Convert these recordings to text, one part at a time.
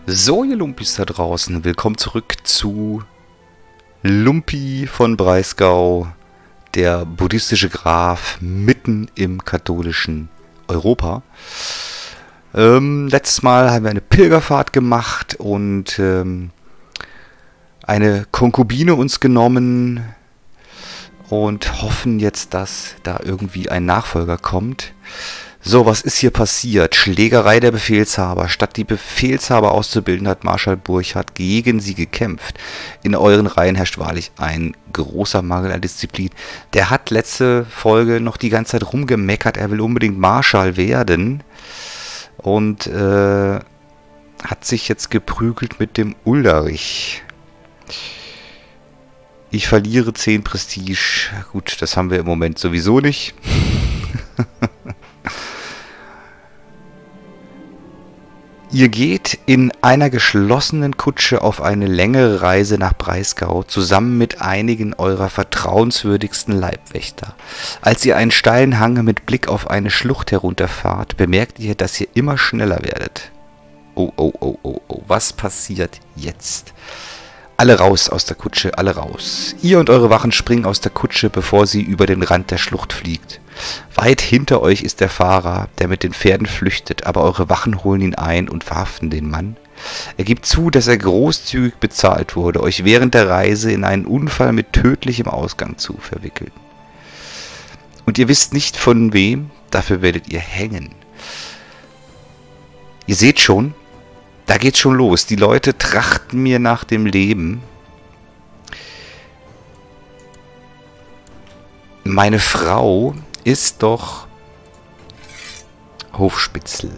So, ihr Lumpis da draußen, willkommen zurück zu Lumpi von Breisgau, der buddhistische Graf mitten im katholischen Europa. Letztes Mal haben wir eine Pilgerfahrt gemacht und eine Konkubine uns genommen und hoffen jetzt, dass da irgendwie ein Nachfolger kommt. So, was ist hier passiert? Schlägerei der Befehlshaber. Statt die Befehlshaber auszubilden, hat Marschall Burchard gegen sie gekämpft. In euren Reihen herrscht wahrlich ein großer Mangel an Disziplin. Der hat letzte Folge noch die ganze Zeit rumgemeckert, er will unbedingt Marschall werden. Und hat sich jetzt geprügelt mit dem Ulderich. Ich verliere 10 Prestige. Gut, das haben wir im Moment sowieso nicht. Ihr geht in einer geschlossenen Kutsche auf eine längere Reise nach Breisgau zusammen mit einigen eurer vertrauenswürdigsten Leibwächter. Als ihr einen steilen Hang mit Blick auf eine Schlucht herunterfahrt, bemerkt ihr, dass ihr immer schneller werdet. Oh, oh, oh, oh, oh, was passiert jetzt? Alle raus aus der Kutsche, alle raus. Ihr und eure Wachen springen aus der Kutsche, bevor sie über den Rand der Schlucht fliegt. Weit hinter euch ist der Fahrer, der mit den Pferden flüchtet, aber eure Wachen holen ihn ein und verhaften den Mann. Er gibt zu, dass er großzügig bezahlt wurde, euch während der Reise in einen Unfall mit tödlichem Ausgang zu verwickeln. Und ihr wisst nicht von wem, dafür werdet ihr hängen. Ihr seht schon, da geht's schon los. Die Leute trachten mir nach dem Leben. Meine Frau ist doch Hofspitzel.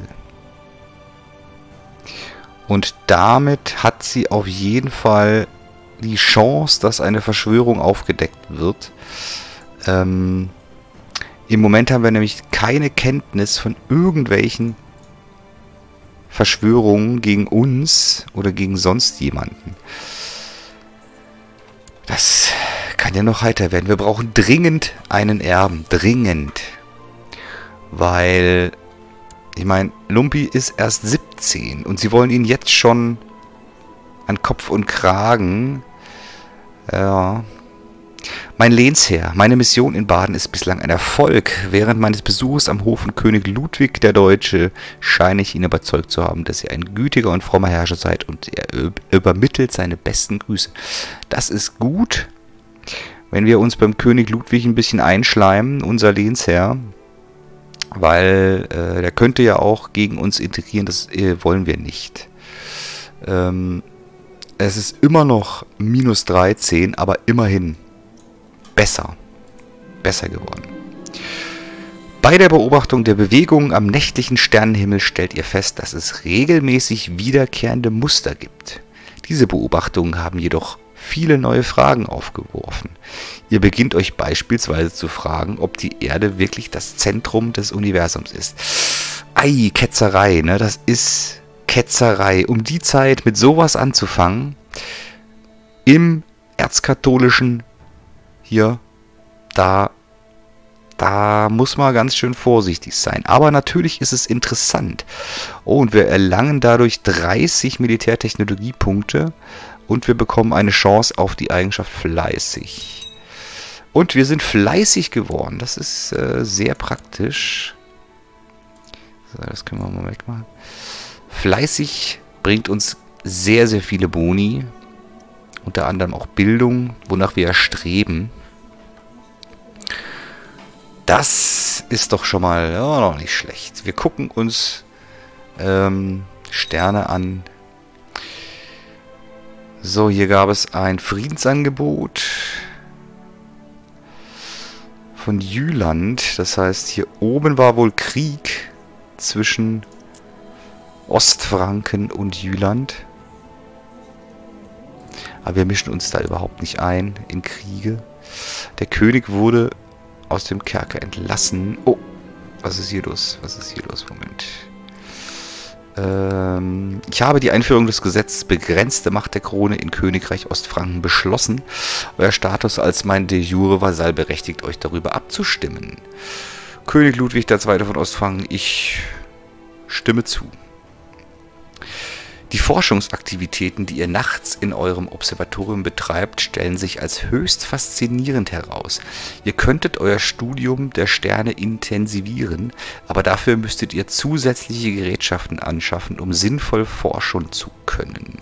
Und damit hat sie auf jeden Fall die Chance, dass eine Verschwörung aufgedeckt wird. Im Moment haben wir nämlich keine Kenntnis von irgendwelchen Verschwörungen gegen uns oder gegen sonst jemanden. Das kann ja noch heiter werden. Wir brauchen dringend einen Erben. Dringend. Weil, ich meine, Lumpi ist erst 17 und sie wollen ihn jetzt schon an Kopf und Kragen. Ja. Mein Lehnsherr, meine Mission in Baden ist bislang ein Erfolg. Während meines Besuchs am Hof von König Ludwig der Deutsche scheine ich ihn überzeugt zu haben, dass ihr ein gütiger und frommer Herrscher seid und er übermittelt seine besten Grüße. Das ist gut, wenn wir uns beim König Ludwig ein bisschen einschleimen, unser Lehnsherr, weil der könnte ja auch gegen uns integrieren, das wollen wir nicht. Es ist immer noch minus 13, aber immerhin besser geworden. Bei der Beobachtung der Bewegungen am nächtlichen Sternenhimmel stellt ihr fest, dass es regelmäßig wiederkehrende Muster gibt. Diese Beobachtungen haben jedoch viele neue Fragen aufgeworfen. Ihr beginnt euch beispielsweise zu fragen, ob die Erde wirklich das Zentrum des Universums ist. Ei, Ketzerei, ne? Das ist Ketzerei. Um die Zeit mit sowas anzufangen, im erzkatholischen hier, da muss man ganz schön vorsichtig sein. Aber natürlich ist es interessant. Oh, und wir erlangen dadurch 30 Militärtechnologiepunkte und wir bekommen eine Chance auf die Eigenschaft fleißig. Und wir sind fleißig geworden. Das ist sehr praktisch. So, das können wir mal wegmachen. Fleißig bringt uns sehr, sehr viele Boni. Unter anderem auch Bildung, wonach wir ja streben. Das ist doch schon mal noch nicht schlecht. Wir gucken uns Sterne an. So, hier gab es ein Friedensangebot von Jüland. Das heißt, hier oben war wohl Krieg zwischen Ostfranken und Jüland. Aber wir mischen uns da überhaupt nicht ein in Kriege. Der König wurde aus dem Kerker entlassen. Oh, was ist hier los? Was ist hier los? Moment. Ich habe die Einführung des Gesetzes begrenzte Macht der Krone in Königreich Ostfranken beschlossen. Euer Status als mein de jure Vasall berechtigt euch darüber abzustimmen. König Ludwig II. Von Ostfranken, ich stimme zu. Die Forschungsaktivitäten, die ihr nachts in eurem Observatorium betreibt, stellen sich als höchst faszinierend heraus. Ihr könntet euer Studium der Sterne intensivieren, aber dafür müsstet ihr zusätzliche Gerätschaften anschaffen, um sinnvoll forschen zu können.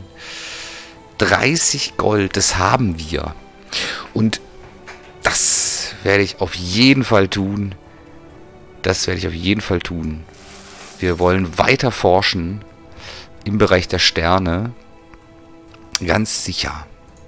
30 Gold, das haben wir. Und das werde ich auf jeden Fall tun. Das werde ich auf jeden Fall tun. Wir wollen weiter forschen im Bereich der Sterne. Ganz sicher.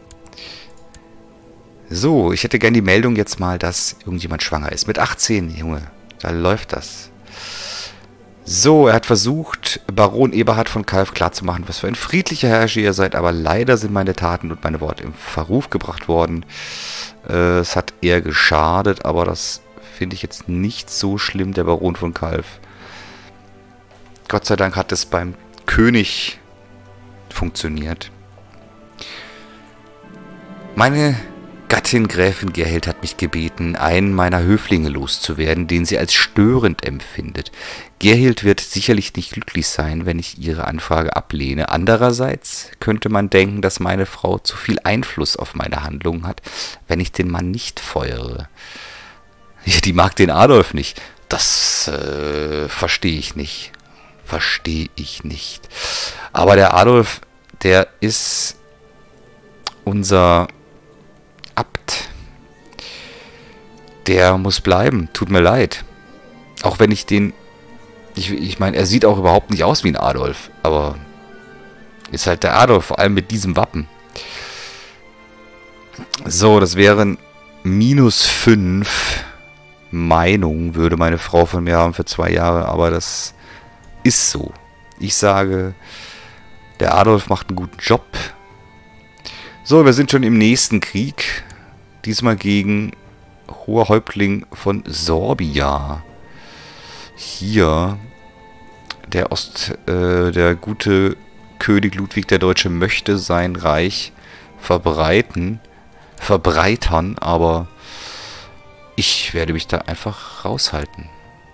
So, ich hätte gern die Meldung jetzt mal, dass irgendjemand schwanger ist. Mit 18, Junge. Da läuft das. So, er hat versucht, Baron Eberhard von Kalf klarzumachen, was für ein friedlicher Herrscher ihr seid, aber leider sind meine Taten und meine Worte im Verruf gebracht worden. Es hat eher geschadet, aber das finde ich jetzt nicht so schlimm, der Baron von Kalf. Gott sei Dank hat es beim König funktioniert. Meine Gattin Gräfin Gerhild hat mich gebeten, einen meiner Höflinge loszuwerden, den sie als störend empfindet. Gerhild wird sicherlich nicht glücklich sein, wenn ich ihre Anfrage ablehne. Andererseits könnte man denken, dass meine Frau zu viel Einfluss auf meine Handlungen hat, wenn ich den Mann nicht feuere. Ja, die mag den Adolf nicht. Das verstehe ich nicht. Verstehe ich nicht. Aber der Adolf, der ist unser Abt. Der muss bleiben. Tut mir leid. Auch wenn ich den... Ich meine, er sieht auch überhaupt nicht aus wie ein Adolf. Aber ist halt der Adolf, vor allem mit diesem Wappen. So, das wären -5 Meinung, würde meine Frau von mir haben für 2 Jahre. Aber das ist so. Ich sage, der Adolf macht einen guten Job. So, wir sind schon im nächsten Krieg. Diesmal gegen Hoher Häuptling von Sorbia. Hier der gute König Ludwig der Deutsche möchte sein Reich verbreitern, aber ich werde mich da einfach raushalten.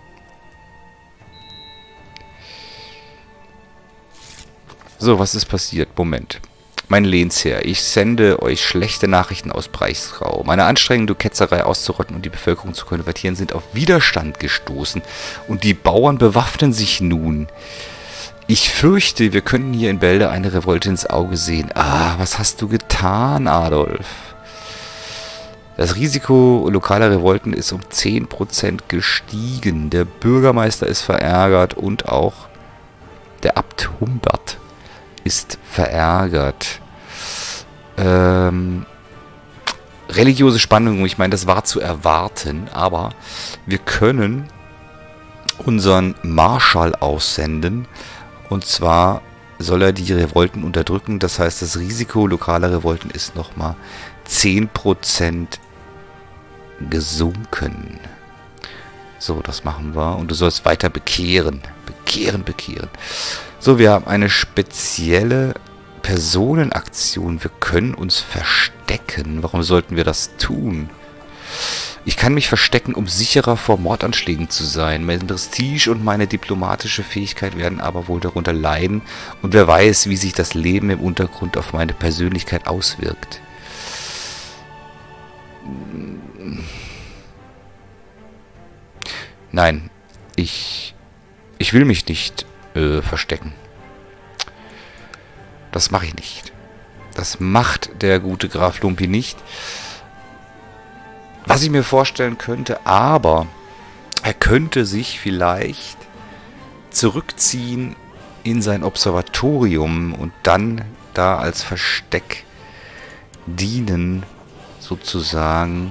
So, was ist passiert? Moment. Mein Lehnsherr, ich sende euch schlechte Nachrichten aus Breisgau. Meine Anstrengungen, die Ketzerei auszurotten und die Bevölkerung zu konvertieren, sind auf Widerstand gestoßen. Und die Bauern bewaffnen sich nun. Ich fürchte, wir könnten hier in Bälde eine Revolte ins Auge sehen. Ah, was hast du getan, Adolf? Das Risiko lokaler Revolten ist um 10% gestiegen. Der Bürgermeister ist verärgert und auch der Abt Humbert ist verärgert. Religiöse Spannung, ich meine, das war zu erwarten, aber wir können unseren Marschall aussenden, und zwar soll er die Revolten unterdrücken. Das heißt, das Risiko lokaler Revolten ist nochmal 10% gesunken. So, das machen wir. Und du sollst weiter bekehren. Bekehren. So, wir haben eine spezielle Personenaktion. Wir können uns verstecken. Warum sollten wir das tun? Ich kann mich verstecken, um sicherer vor Mordanschlägen zu sein. Mein Prestige und meine diplomatische Fähigkeit werden aber wohl darunter leiden. Und wer weiß, wie sich das Leben im Untergrund auf meine Persönlichkeit auswirkt. Nein, ich will mich nicht verstecken. Das mache ich nicht. Das macht der gute Graf Lumpi nicht. Was ich mir vorstellen könnte, aber er könnte sich vielleicht zurückziehen in sein Observatorium und dann da als Versteck dienen, sozusagen.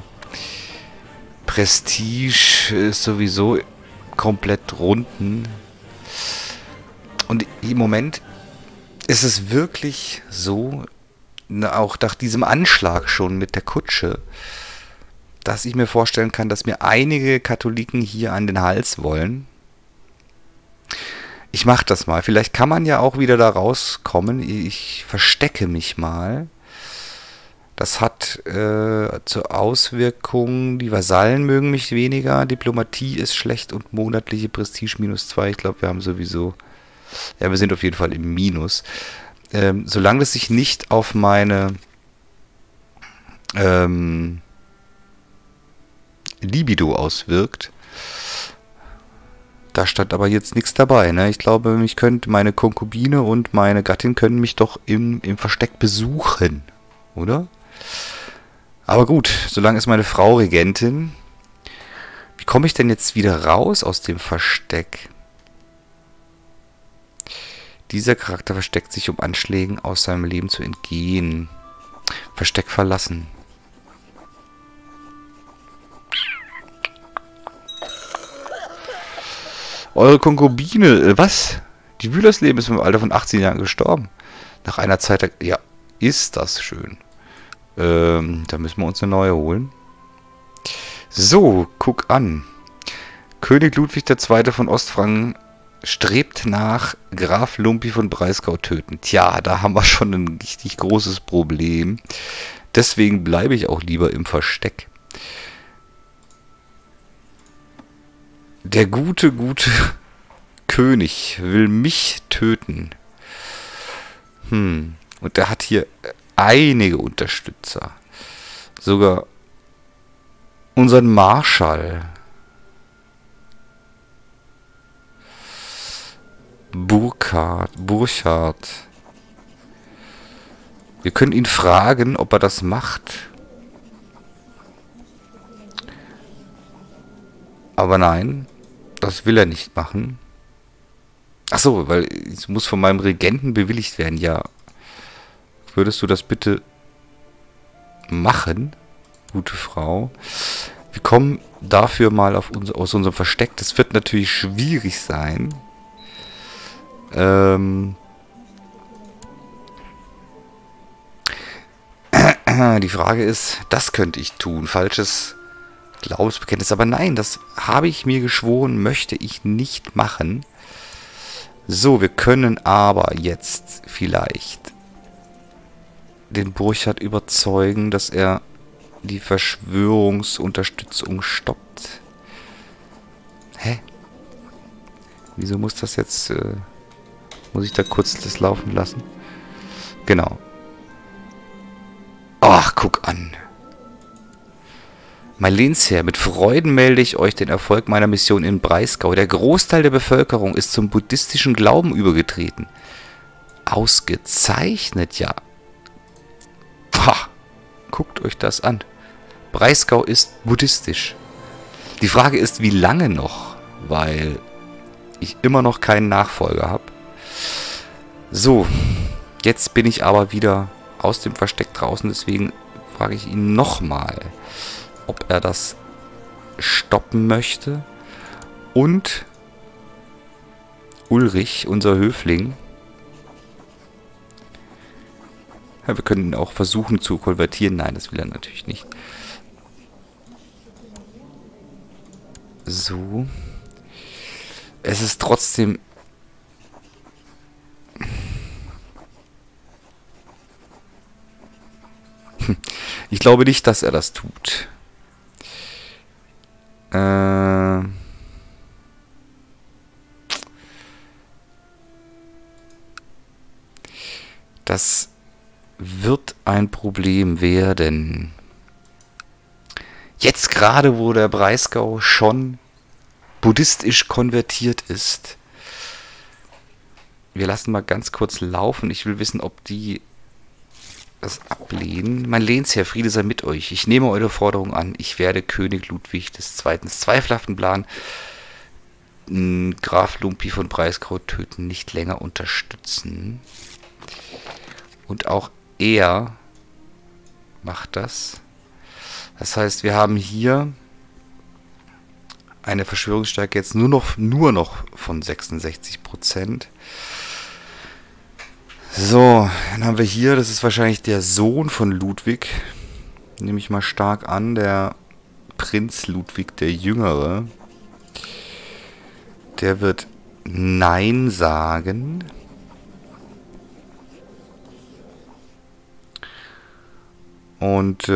Prestige ist sowieso komplett runden. Und im Moment ist es wirklich so, auch nach diesem Anschlag schon mit der Kutsche, dass ich mir vorstellen kann, dass mir einige Katholiken hier an den Hals wollen. Ich mache das mal. Vielleicht kann man ja auch wieder da rauskommen. Ich verstecke mich mal. Das hat zur Auswirkung, die Vasallen mögen mich weniger, Diplomatie ist schlecht und monatliche Prestige -2. Ich glaube, wir haben sowieso... Ja, wir sind auf jeden Fall im Minus. Solange es sich nicht auf meine Libido auswirkt. Da stand aber jetzt nichts dabei, ne? Ich glaube, meine Konkubine und meine Gattin können mich doch im Versteck besuchen, oder? Aber gut, solange ist meine Frau Regentin. Wie komme ich denn jetzt wieder raus aus dem Versteck? Dieser Charakter versteckt sich, um Anschlägen aus seinem Leben zu entgehen. Versteck verlassen. Eure Konkubine, was? Die Wühlersleben ist im Alter von 18 Jahren gestorben. Nach einer Zeit, ja, ist das schön. Da müssen wir uns eine neue holen. So, guck an. König Ludwig II. Von Ostfranken strebt nach Graf Lumpi von Breisgau töten. Tja, da haben wir schon ein richtig großes Problem. Deswegen bleibe ich auch lieber im Versteck. Der gute König will mich töten. Und der hat hier einige Unterstützer. Sogar unseren Marschall. Burchard. Wir können ihn fragen, ob er das macht. Aber nein, das will er nicht machen. Ach so, weil es muss von meinem Regenten bewilligt werden. Ja, würdest du das bitte machen, gute Frau? Wir kommen dafür mal aus unserem Versteck. Das wird natürlich schwierig sein. Die Frage ist, das könnte ich tun. Falsches Glaubensbekenntnis. Aber nein, das habe ich mir geschworen, möchte ich nicht machen. So, wir können aber jetzt vielleicht den Burchard überzeugen, dass er die Verschwörungsunterstützung stoppt. Hä? Wieso muss das jetzt... muss ich da kurz das laufen lassen? Genau. Ach, guck an. Mein Lehnsherr, mit Freuden melde ich euch den Erfolg meiner Mission in Breisgau. Der Großteil der Bevölkerung ist zum buddhistischen Glauben übergetreten. Ausgezeichnet, ja. Pah, guckt euch das an. Breisgau ist buddhistisch. Die Frage ist, wie lange noch? Weil ich immer noch keinen Nachfolger habe. So, jetzt bin ich aber wieder aus dem Versteck draußen. Deswegen frage ich ihn nochmal, ob er das stoppen möchte. Und Ulrich, unser Höfling. Ja, wir können ihn auch versuchen zu konvertieren. Nein, das will er natürlich nicht. So. Es ist trotzdem... Ich glaube nicht, dass er das tut. Das wird ein Problem werden. Jetzt gerade, wo der Breisgau schon buddhistisch konvertiert ist. Wir lassen mal ganz kurz laufen. Ich will wissen, ob die das ablehnen. Mein Lehnsherr, Friede sei mit euch. Ich nehme eure Forderung an. Ich werde König Ludwig II. Zweifelhaften Plan, Graf Lumpi von Breisgau töten, nicht länger unterstützen. Und auch er macht das. Das heißt, wir haben hier eine Verschwörungsstärke jetzt nur noch von 66%. So, dann haben wir hier, das ist wahrscheinlich der Sohn von Ludwig. Nehme ich mal stark an, der Prinz Ludwig, der Jüngere. Der wird Nein sagen. Und,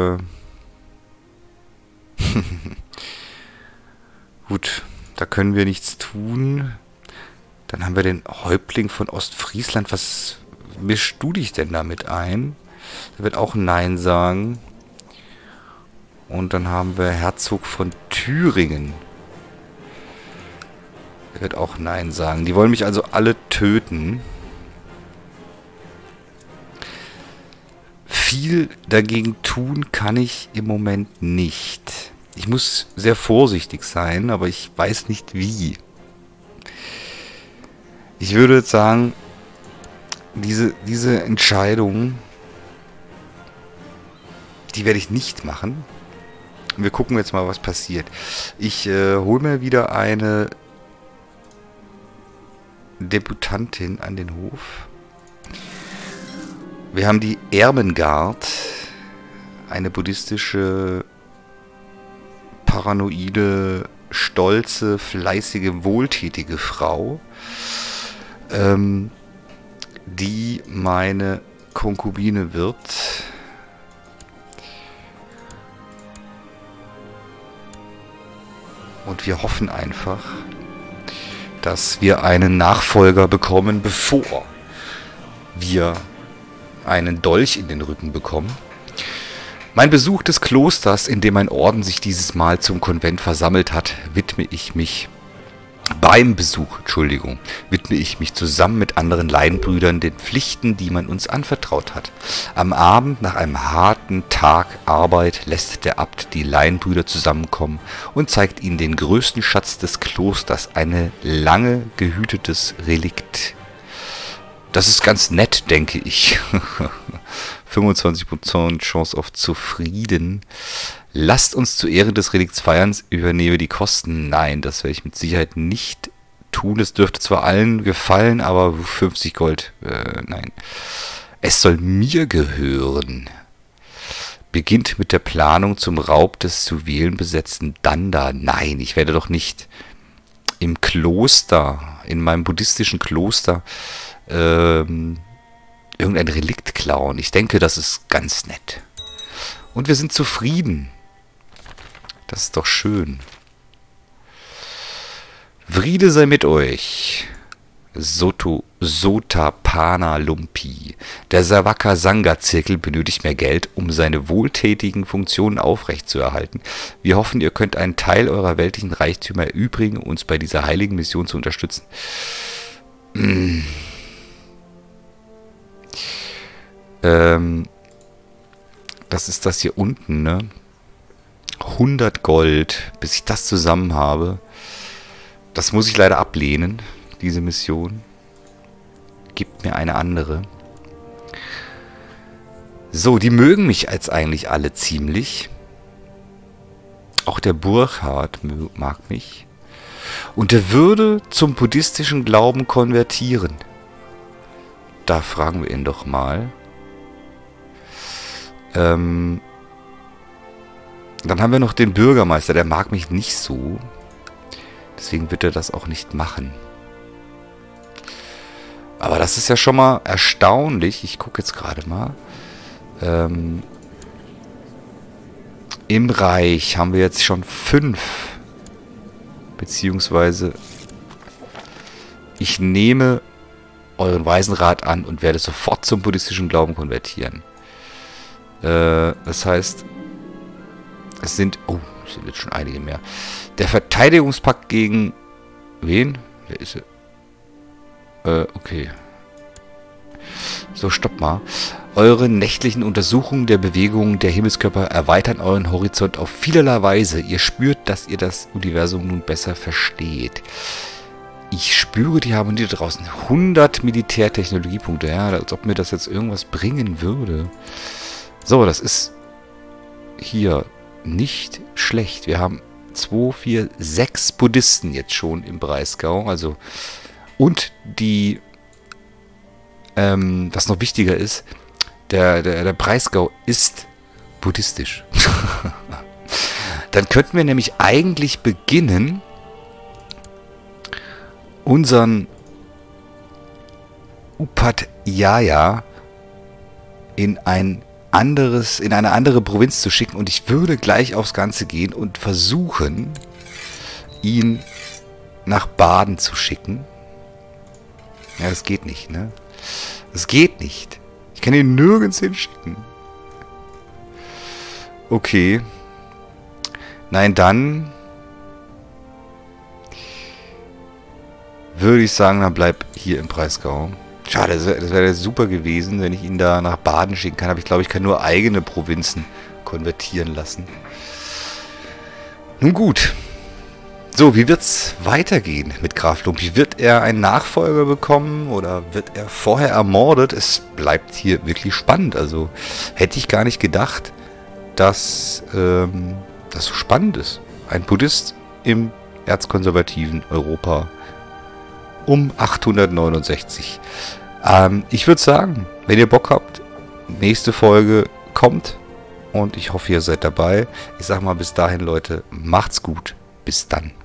gut, da können wir nichts tun. Dann haben wir den Häuptling von Ostfriesland. Was mischst du dich denn damit ein? Der wird auch Nein sagen. Und dann haben wir Herzog von Thüringen. Der wird auch Nein sagen. Die wollen mich also alle töten. Viel dagegen tun kann ich im Moment nicht. Ich muss sehr vorsichtig sein, aber ich weiß nicht wie. Ich würde jetzt sagen, diese Entscheidung, die werde ich nicht machen. Wir gucken jetzt mal, was passiert. Ich hole mir wieder eine Deputantin an den Hof. Wir haben die Ermengard, eine buddhistische, paranoide, stolze, fleißige, wohltätige Frau, die meine Konkubine wird. Und wir hoffen einfach, dass wir einen Nachfolger bekommen, bevor wir einen Dolch in den Rücken bekommen. Mein Besuch des Klosters, in dem ein Orden sich dieses Mal zum Konvent versammelt hat, widme ich mich zusammen mit anderen Laienbrüdern den Pflichten, die man uns anvertraut hat. Am Abend nach einem harten Tag Arbeit lässt der Abt die Laienbrüder zusammenkommen und zeigt ihnen den größten Schatz des Klosters, ein lange gehütetes Relikt. Das ist ganz nett, denke ich. 25% Chance auf Zufrieden. Lasst uns zu Ehren des Relikts feiern, übernehme die Kosten. Nein, das werde ich mit Sicherheit nicht tun. Es dürfte zwar allen gefallen, aber 50 Gold, nein. Es soll mir gehören. Beginnt mit der Planung zum Raub des Juwelenbesetzten Danda. Nein, ich werde doch nicht im Kloster, in meinem buddhistischen Kloster, irgendein Relikt klauen. Ich denke, das ist ganz nett. Und wir sind zufrieden. Das ist doch schön. Friede sei mit euch. Sotapana Lumpi. Der Savaka Sangha Zirkel benötigt mehr Geld, um seine wohltätigen Funktionen aufrechtzuerhalten. Wir hoffen, ihr könnt einen Teil eurer weltlichen Reichtümer erübrigen, um uns bei dieser heiligen Mission zu unterstützen. Das ist das hier unten, ne? 100 Gold, bis ich das zusammen habe. Das muss ich leider ablehnen, diese Mission. Gibt mir eine andere. So, die mögen mich als eigentlich alle ziemlich. Auch der Burchard mag mich. Und er würde zum buddhistischen Glauben konvertieren. Da fragen wir ihn doch mal. Dann haben wir noch den Bürgermeister, der mag mich nicht so. Deswegen wird er das auch nicht machen. Aber das ist ja schon mal erstaunlich. Ich gucke jetzt gerade mal. Im Reich haben wir jetzt schon 5. Beziehungsweise ich nehme euren weisen Rat an und werde sofort zum buddhistischen Glauben konvertieren. Das heißt, es sind... Oh, es sind jetzt schon einige mehr. Der Verteidigungspakt gegen... Wen? Wer ist er? Okay. So, stopp mal. Eure nächtlichen Untersuchungen der Bewegungen der Himmelskörper erweitern euren Horizont auf vielerlei Weise. Ihr spürt, dass ihr das Universum nun besser versteht. Ich spüre die Harmonie da draußen. 100 Militärtechnologiepunkte. Ja, als ob mir das jetzt irgendwas bringen würde. So, das ist hier nicht schlecht. Wir haben 2, 4, 6 Buddhisten jetzt schon im Breisgau. Also, und die, was noch wichtiger ist, der Breisgau ist buddhistisch. Dann könnten wir nämlich eigentlich beginnen, unseren Upadhyaya in eine andere Provinz zu schicken, und ich würde gleich aufs Ganze gehen und versuchen, ihn nach Baden zu schicken. Ja, das geht nicht, ne? Es geht nicht. Ich kann ihn nirgends hinschicken. Okay. Nein, dann würde ich sagen, dann bleib hier im Breisgau. Schade, das wäre super gewesen, wenn ich ihn da nach Baden schicken kann. Aber ich glaube, ich kann nur eigene Provinzen konvertieren lassen. Nun gut. So, wie wird's weitergehen mit Graf Lumpi? Wird er einen Nachfolger bekommen oder wird er vorher ermordet? Es bleibt hier wirklich spannend. Also hätte ich gar nicht gedacht, dass das so spannend ist. Ein Buddhist im erzkonservativen Europa um 869. Ich würde sagen, wenn ihr Bock habt, nächste Folge kommt und ich hoffe, ihr seid dabei. Ich sag mal bis dahin, Leute, macht's gut. Bis dann.